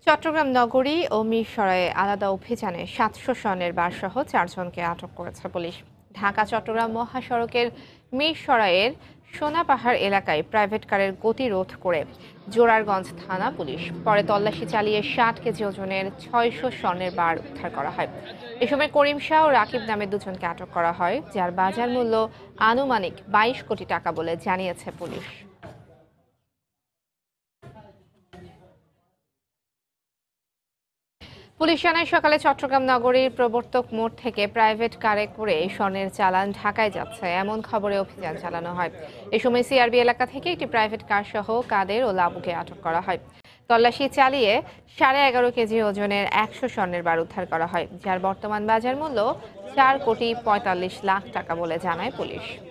চট্টগ্রাম নগরী ও মিরসরাইয়ে আলাদা অভিযানে ৭০০ স্বর্ণের বারসহ ৪ জনকে আটক করেছে পুলিশ। ঢাকা চট্টগ্রাম মহাসড়কের মিরসরাইয়ের সোনাপাহাড় এলাকায় প্রাইভেট কারের গতিরোধ করে জোরারগঞ্জ থানা পুলিশ পরে তল্লাশি চালিয়ে ৬০ কেজি ওজনের ৬০০ স্বর্ণের বার উদ্ধার করা হয়। এ সময় করিম শাহ ও রাকিব নামে দুজনকে আটক করা হয়, যার বাজার মূল্য আনুমানিক ২২ কোটি টাকা বলে জানিয়েছে পুলিশ। পুলিশ জানায় সকালে চট্টগ্রাম নগরীর প্রবর্তক মোড় থেকে প্রাইভেট কারে করে স্বর্ণের চালান ঢাকায় যাচ্ছে এমন খবরে অভিযান চালানো হয়। এ সময় সিআরবি এলাকা থেকে একটি প্রাইভেট কার সহ কাদের ও লাবুকে আটক করা হয়। তল্লাশি চালিয়ে ১১.৫ কেজি ওজনের ১০০ স্বর্ণের বার উদ্ধার করা হয়, যার বর্তমান বাজার মূল্য ৪ কোটি ৪৫ লাখ টাকা বলে জানায় পুলিশ।